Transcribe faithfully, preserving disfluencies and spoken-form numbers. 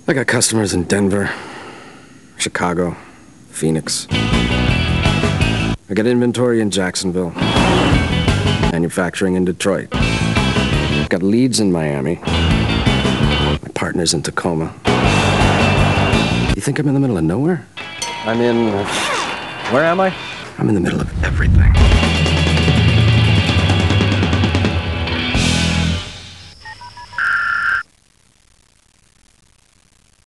I got customers in Denver, Chicago, Phoenix. I got inventory in Jacksonville, manufacturing in Detroit. I got leads in Miami. My partner's in Tacoma. You think I'm in the middle of nowhere? I'm in... Where am I? I'm in the middle of everything.